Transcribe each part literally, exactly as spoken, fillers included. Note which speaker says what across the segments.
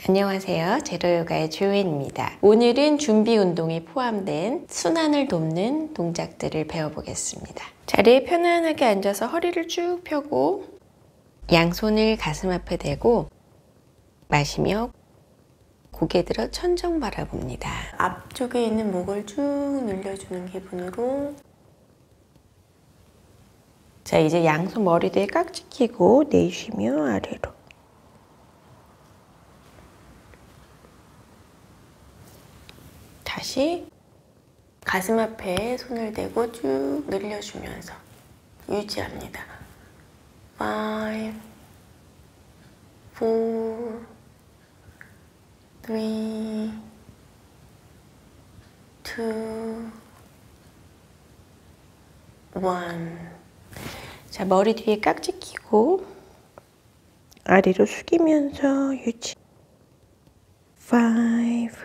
Speaker 1: 안녕하세요. 제로요가의 조연입니다. 오늘은 준비 운동이 포함된 순환을 돕는 동작들을 배워보겠습니다. 자리에 편안하게 앉아서 허리를 쭉 펴고 양손을 가슴 앞에 대고 마시며 고개 들어 천정 바라봅니다. 앞쪽에 있는 목을 쭉 늘려주는 기분으로. 자, 이제 양손 머리 뒤에 깍지 끼고 내쉬며 아래로. 다시 가슴 앞에 손을 대고 쭉 늘려주면서 유지합니다. five, four, three, two, one. 자, 머리 뒤에 깍지 끼고 아래로 숙이면서 유지. five,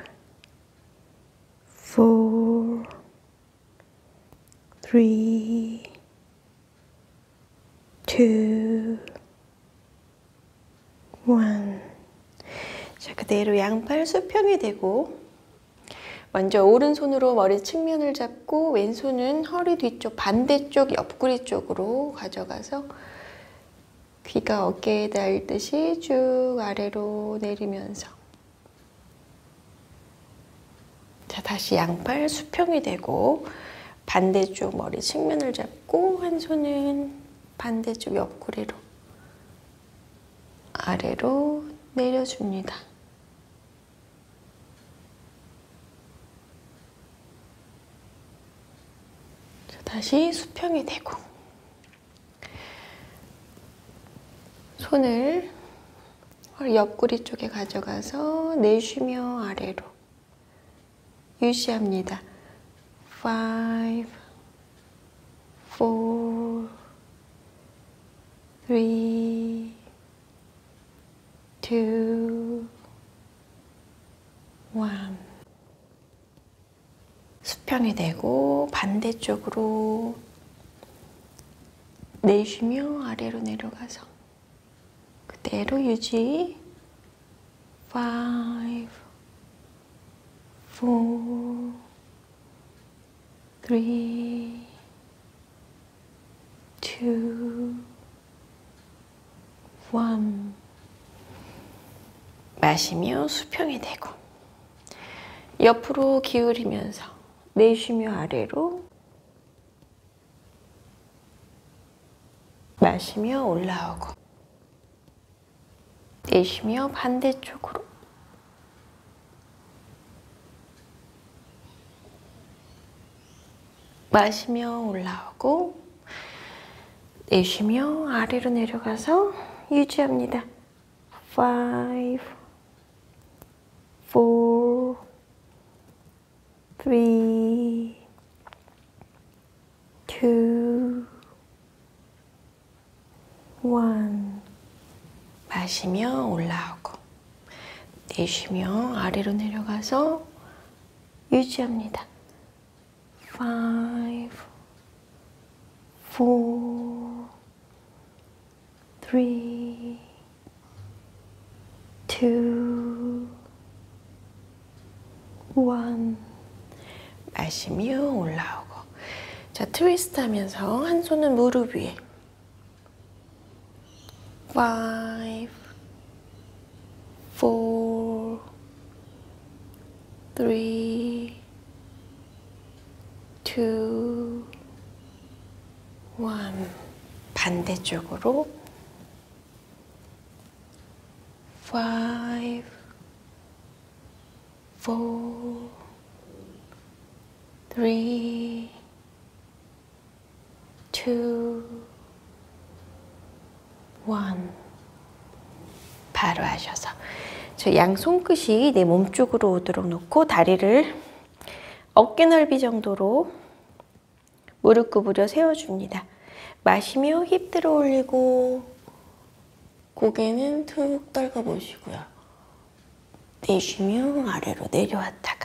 Speaker 1: four, three, two, one. 자, 그대로 양팔 수평이 되고 먼저 오른손으로 머리 측면을 잡고 왼손은 허리 뒤쪽 반대쪽 옆구리 쪽으로 가져가서 귀가 어깨에 닿듯이 쭉 아래로 내리면서. 자, 다시 양팔 수평이 되고 반대쪽 머리 측면을 잡고 한 손은 반대쪽 옆구리로 아래로 내려줍니다. 자, 다시 수평이 되고 손을 옆구리 쪽에 가져가서 내쉬며 아래로 유지합니다. five, four, three, two, one. 수평이 되고 반대쪽으로 내쉬며 아래로 내려가서 그대로 유지. five, four, three, two, one. 마시며 수평이 되고 옆으로 기울이면서 내쉬며 아래로 마시며 올라오고 내쉬며 반대쪽으로 마시며 올라오고 내쉬며 아래로 내려가서 유지합니다. five, four, three, two, one. 마시며 올라오고 내쉬며 아래로 내려가서 유지합니다. five, four, three, two, one. 마시며 올라오고. 자, 트위스트 하면서 한 손은 무릎 위에. five, four, three, two, one. 반대쪽으로. five, four, three, two, one. 바로 하셔서 저 양 손끝이 내 몸 쪽으로 오도록 놓고 다리를 어깨 넓이 정도로 무릎 구부려 세워줍니다. 마시며 힙 들어 올리고 고개는 툭 떨궈 보시고요. 내쉬며 아래로 내려왔다가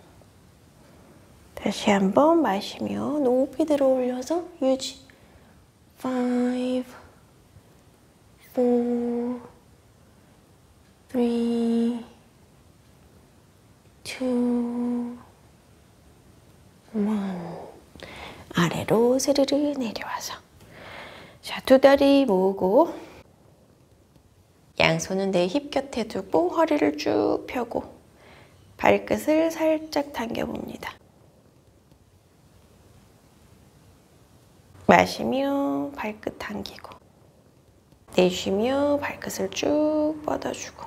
Speaker 1: 다시 한번 마시며 높이 들어 올려서 유지. five, four, three, 아래로 스르르 내려와서. 자, 두 다리 모으고 양손은 내 힙 곁에 두고 허리를 쭉 펴고 발끝을 살짝 당겨봅니다. 마시며 발끝 당기고 내쉬며 발끝을 쭉 뻗어주고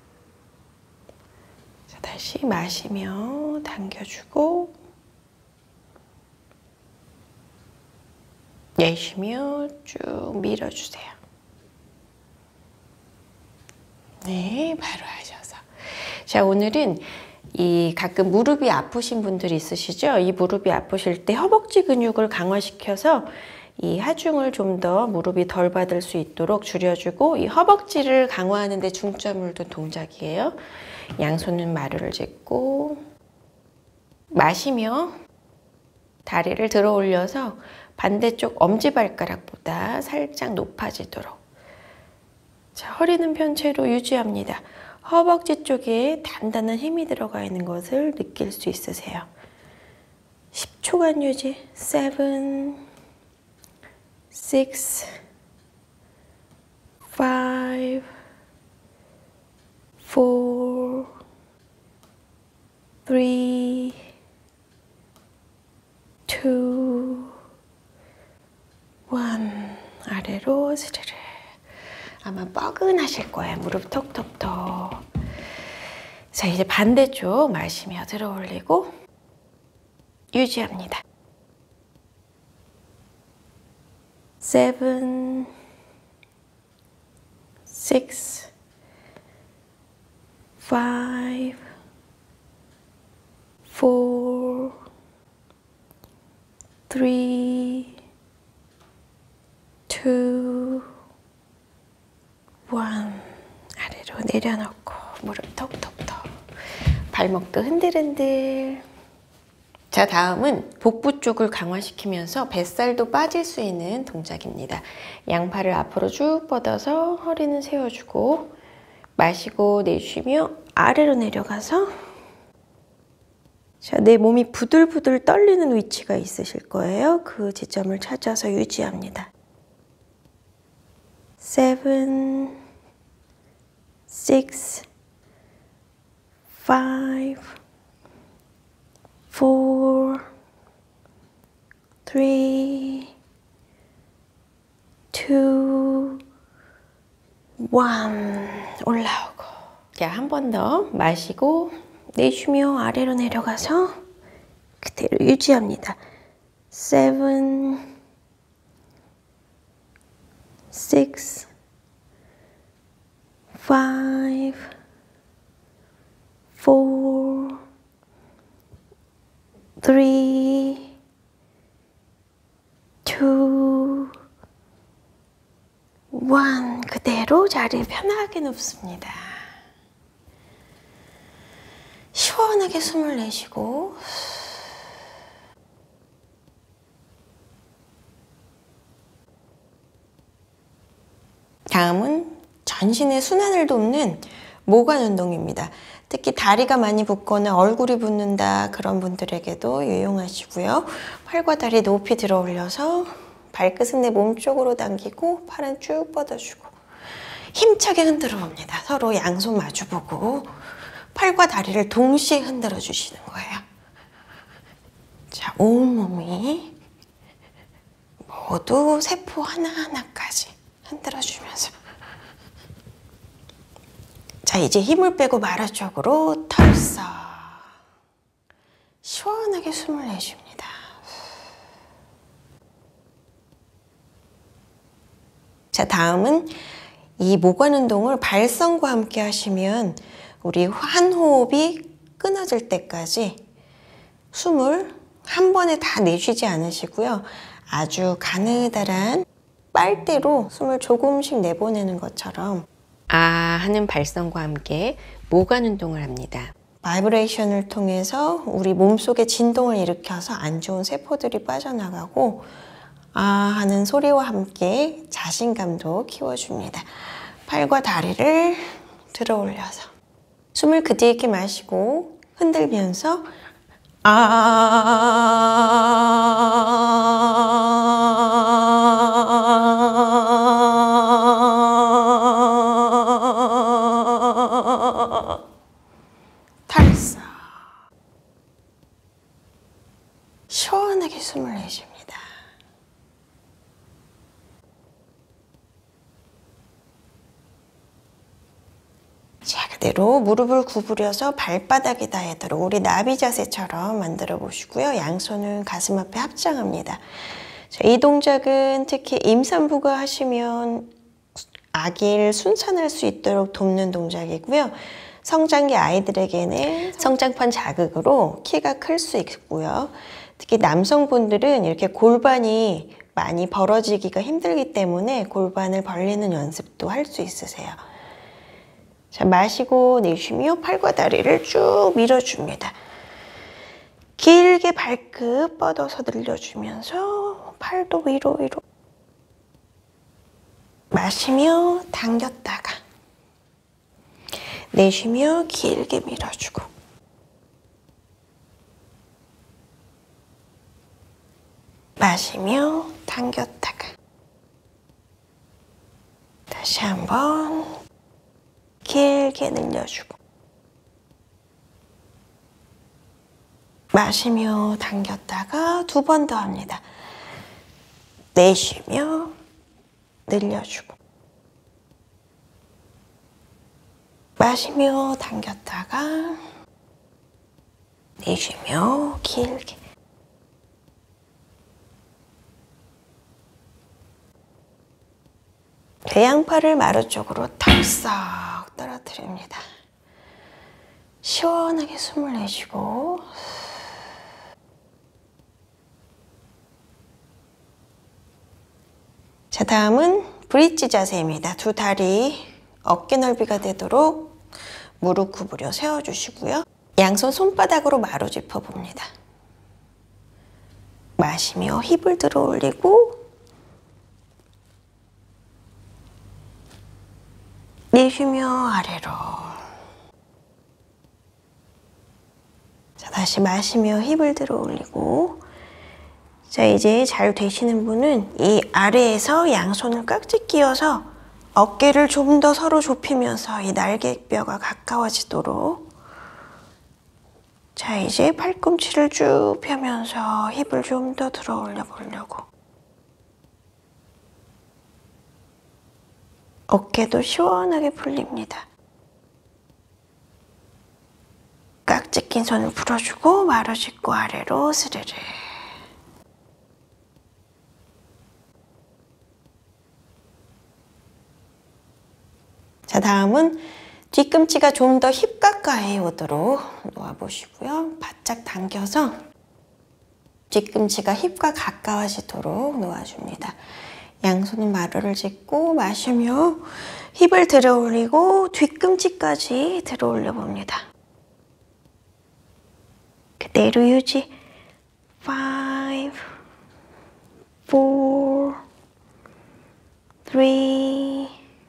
Speaker 1: 자, 다시 마시며 당겨주고 내쉬며 쭉 밀어주세요. 네, 바로 하셔서. 자, 오늘은 이 가끔 무릎이 아프신 분들이 있으시죠? 이 무릎이 아프실 때 허벅지 근육을 강화시켜서 이 하중을 좀 더 무릎이 덜 받을 수 있도록 줄여주고 이 허벅지를 강화하는 데 중점을 둔 동작이에요. 양손은 마루를 짚고 마시며 다리를 들어 올려서 반대쪽 엄지발가락보다 살짝 높아지도록. 자, 허리는 편 채로 유지합니다. 허벅지 쪽에 단단한 힘이 들어가 있는 것을 느낄 수 있으세요. 십 초간 유지. seven, six, five, four, three, two, one. 아래로 스르르. 아마 뻐근하실 거예요. 무릎 톡톡톡. 자, 이제 반대쪽 마시며 들어 올리고 유지합니다. seven, six, five, four, three, two, one. 아래로 내려놓고 무릎 톡톡톡. 발목도 흔들흔들. 자, 다음은 복부 쪽을 강화시키면서 뱃살도 빠질 수 있는 동작입니다. 양팔을 앞으로 쭉 뻗어서 허리는 세워주고 마시고 내쉬며 아래로 내려가서 자, 내 몸이 부들부들 떨리는 위치가 있으실 거예요. 그 지점을 찾아서 유지합니다. seven, six, five, four, three, two, one. 올라오고. 자, 한 번 더 마시고 내쉬며 아래로 내려가서 그대로 유지합니다. seven, six, five, four, three, two, one. 그대로 자리에 편하게 눕습니다. 시원하게 숨을 내쉬고 다음은 전신의 순환을 돕는 모관 운동입니다. 특히 다리가 많이 붓거나 얼굴이 붓는다 그런 분들에게도 유용하시고요. 팔과 다리 높이 들어 올려서 발끝은 내 몸 쪽으로 당기고 팔은 쭉 뻗어주고 힘차게 흔들어 봅니다. 서로 양손 마주보고 팔과 다리를 동시에 흔들어 주시는 거예요. 자, 온몸이 모두 세포 하나하나까지 흔들어 주면서 자, 이제 힘을 빼고 마루 쪽으로 털썩 시원하게 숨을 내쉽니다. 자, 다음은 이 모관 운동을 발성과 함께 하시면 우리 한 호흡이 끊어질 때까지 숨을 한 번에 다 내쉬지 않으시고요. 아주 가느다란 빨대로 숨을 조금씩 내보내는 것처럼 아 하는 발성과 함께 모관 운동을 합니다. 바이브레이션을 통해서 우리 몸속에 진동을 일으켜서 안 좋은 세포들이 빠져나가고 아 하는 소리와 함께 자신감도 키워줍니다. 팔과 다리를 들어 올려서 숨을 그디게 마시고 흔들면서 아 숨을 내쉽니다. 자, 그대로 무릎을 구부려서 발바닥에 닿도록 우리 나비 자세처럼 만들어 보시고요. 양손은 가슴 앞에 합장합니다. 자, 이 동작은 특히 임산부가 하시면 아기를 순산할 수 있도록 돕는 동작이고요. 성장기 아이들에게는 성장판 자극으로 키가 클 수 있고요. 특히 남성분들은 이렇게 골반이 많이 벌어지기가 힘들기 때문에 골반을 벌리는 연습도 할 수 있으세요. 자, 마시고 내쉬며 팔과 다리를 쭉 밀어줍니다. 길게 발끝 뻗어서 늘려주면서 팔도 위로 위로. 마시며 당겼다가 내쉬며 길게 밀어주고 마시며 당겼다가 다시 한번 길게 늘려주고 마시며 당겼다가 두 번 더 합니다. 내쉬며 늘려주고 마시며 당겼다가 내쉬며 길게 배양팔을 마루 쪽으로 턱싹 떨어뜨립니다. 시원하게 숨을 내쉬고 자, 다음은 브릿지 자세입니다. 두 다리 어깨 넓이가 되도록 무릎 구부려 세워주시고요. 양손 손바닥으로 마루 짚어봅니다. 마시며 힙을 들어 올리고 내쉬며 아래로. 자, 다시 마시며 힙을 들어 올리고 자, 이제 잘 되시는 분은 이 아래에서 양손을 깍지 끼워서 어깨를 좀 더 서로 좁히면서 이 날개뼈가 가까워지도록 자, 이제 팔꿈치를 쭉 펴면서 힙을 좀 더 들어 올려 보려고 어깨도 시원하게 풀립니다. 깍지 낀 손을 풀어주고 마루 짚고 아래로 스르르. 자, 다음은 뒤꿈치가 좀 더 힙 가까이 오도록 놓아보시고요. 바짝 당겨서 뒤꿈치가 힙과 가까워지도록 놓아줍니다. 양손은 마루를 짚고 마시며 힙을 들어 올리고 뒤꿈치까지 들어 올려 봅니다. 그대로 유지. five, four, three,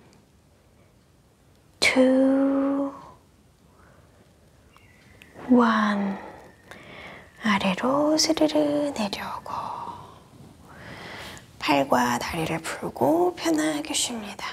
Speaker 1: two, one. 아래로 스르르 내려오고 팔과 다리를 풀고 편하게 쉽니다.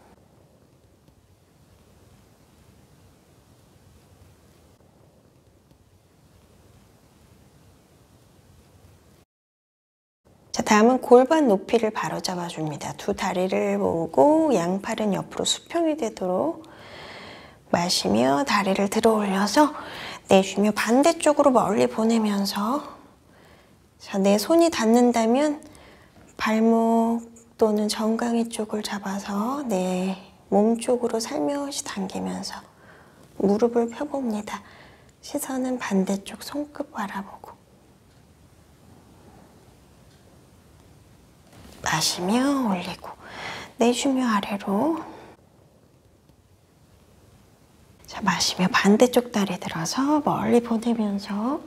Speaker 1: 자, 다음은 골반 높이를 바로 잡아줍니다. 두 다리를 모으고 양팔은 옆으로 수평이 되도록 마시며 다리를 들어 올려서 내쉬며 반대쪽으로 멀리 보내면서 자, 내 손이 닿는다면 발목 또는 정강이 쪽을 잡아서 내 몸 쪽으로 살며시 당기면서 무릎을 펴봅니다. 시선은 반대쪽 손끝 바라보고 마시며 올리고 내쉬며 아래로 자, 마시며 반대쪽 다리 들어서 멀리 보내면서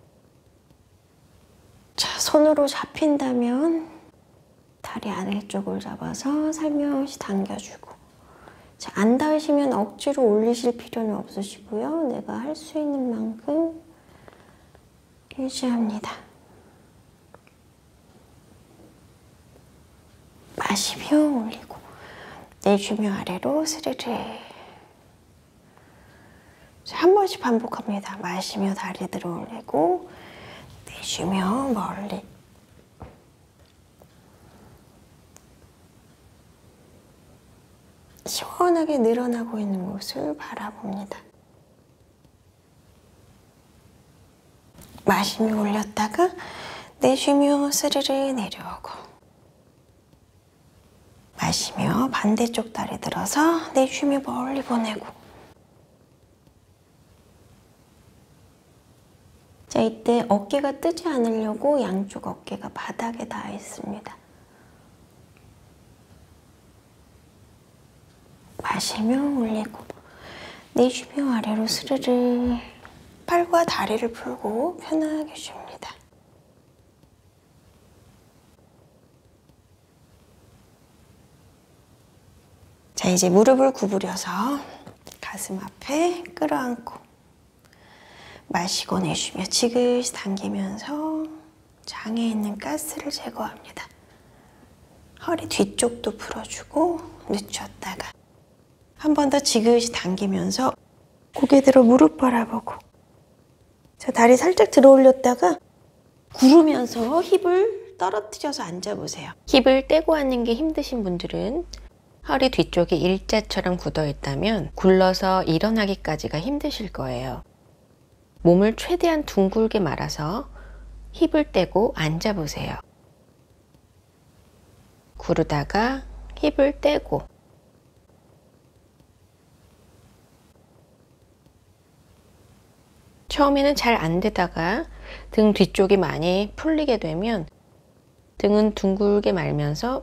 Speaker 1: 자, 손으로 잡힌다면 다리 아래쪽을 잡아서 살며시 당겨주고 자, 안 닿으시면 억지로 올리실 필요는 없으시고요. 내가 할 수 있는 만큼 유지합니다. 마시며 올리고 내쉬며 아래로 스르르. 자, 한 번씩 반복합니다. 마시며 다리 들어 올리고 내쉬며 멀리 시원하게 늘어나고 있는 곳을 바라봅니다. 마시며 올렸다가 내쉬며 스르르 내려오고, 마시며 반대쪽 다리 들어서 내쉬며 멀리 보내고. 자, 이때 어깨가 뜨지 않으려고 양쪽 어깨가 바닥에 닿아 있습니다. 마시며 올리고, 내쉬며 아래로 스르르. 팔과 다리를 풀고 편하게 쉽니다. 자, 이제 무릎을 구부려서 가슴 앞에 끌어안고, 마시고 내쉬며 지그시 당기면서 장에 있는 가스를 제거합니다. 허리 뒤쪽도 풀어주고 늦췄다가 한 번 더 지그시 당기면서 고개 들어 무릎 바라보고, 자, 다리 살짝 들어 올렸다가 구르면서 힙을 떨어뜨려서 앉아보세요. 힙을 떼고 앉는 게 힘드신 분들은 허리 뒤쪽이 일자처럼 굳어 있다면 굴러서 일어나기까지가 힘드실 거예요. 몸을 최대한 둥글게 말아서 힙을 떼고 앉아보세요. 구르다가 힙을 떼고, 처음에는 잘 안 되다가 등 뒤쪽이 많이 풀리게 되면 등은 둥글게 말면서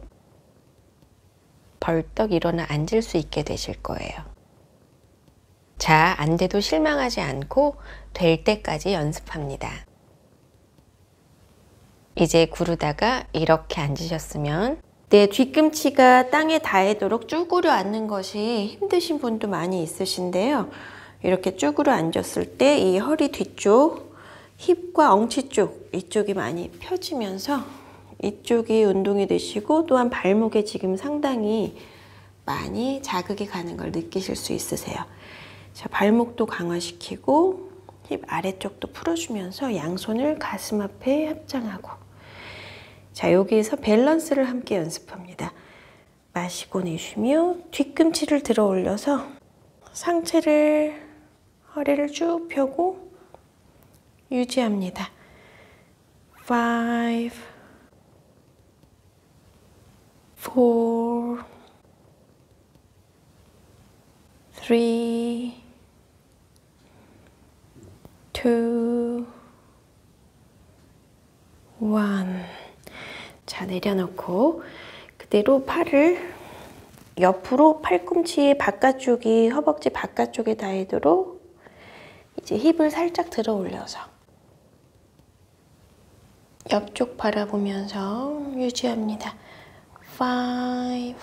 Speaker 1: 벌떡 일어나 앉을 수 있게 되실 거예요. 자, 안 돼도 실망하지 않고 될 때까지 연습합니다. 이제 구르다가 이렇게 앉으셨으면 내 뒤꿈치가 땅에 닿도록 쭈그려 앉는 것이 힘드신 분도 많이 있으신데요. 이렇게 쭈그려 앉았을 때 이 허리 뒤쪽, 힙과 엉치 쪽, 이쪽이 많이 펴지면서 이쪽이 운동이 되시고, 또한 발목에 지금 상당히 많이 자극이 가는 걸 느끼실 수 있으세요. 자, 발목도 강화시키고 힙 아래쪽도 풀어주면서 양손을 가슴 앞에 합장하고, 자, 여기에서 밸런스를 함께 연습합니다. 마시고 내쉬며 뒤꿈치를 들어 올려서 상체를, 허리를 쭉 펴고 유지합니다. five, four, three, two, one. 자, 내려놓고 그대로 팔을 옆으로 팔꿈치 바깥쪽이 허벅지 바깥쪽에 닿도록 이제 힙을 살짝 들어 올려서 옆쪽 바라보면서 유지합니다. five,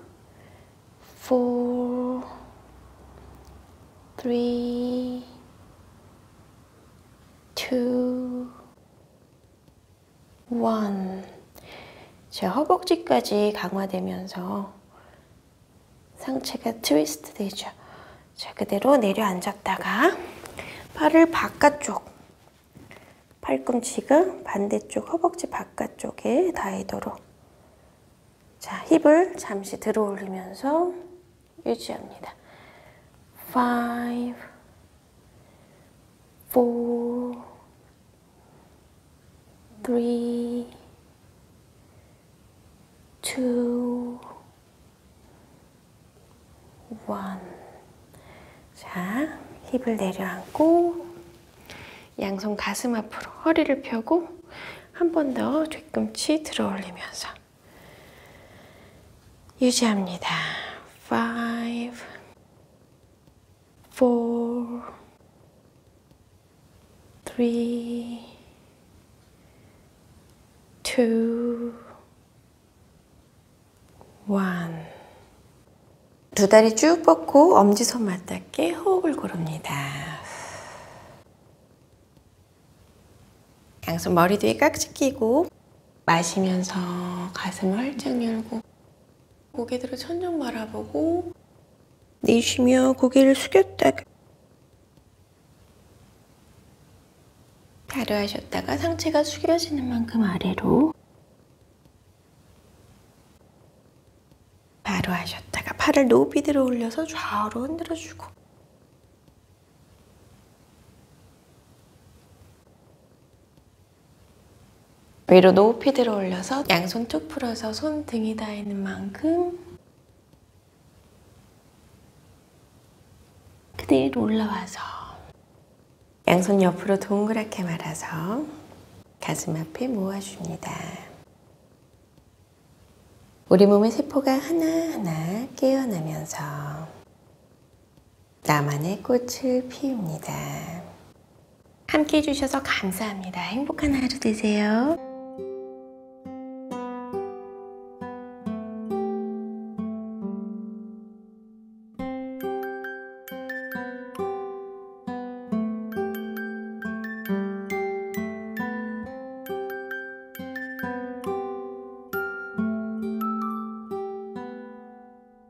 Speaker 1: four, three, two, one. 자, 허벅지까지 강화되면서 상체가 트위스트 되죠. 자, 그대로 내려앉았다가 팔을 바깥쪽, 팔꿈치가 반대쪽 허벅지 바깥쪽에 닿도록, 자, 힙을 잠시 들어 올리면서 유지합니다. five, four, three, two, one. 자, 힙을 내려앉고 양손 가슴 앞으로 허리를 펴고 한 번 더 뒤꿈치 들어 올리면서 유지합니다. five, four, three, two, one. 두 다리 쭉 뻗고 엄지손 맞닿게 호흡을 고릅니다. 양손 머리 뒤에 깍지 끼고 마시면서 가슴을 활짝 열고 고개 들어 천정 바라보고 내쉬며 고개를 숙였다가 바로 하셨다가 상체가 숙여지는 만큼 아래로 바로 하셨다가 팔을 높이 들어 올려서 좌우로 흔들어주고, 위로 높이 들어 올려서 양손 툭 풀어서 손 등이 닿는 만큼 그대로 올라와서 양손 옆으로 동그랗게 말아서 가슴 앞에 모아줍니다. 우리 몸의 세포가 하나하나 깨어나면서 나만의 꽃을 피웁니다. 함께 해주셔서 감사합니다. 행복한 하루 되세요.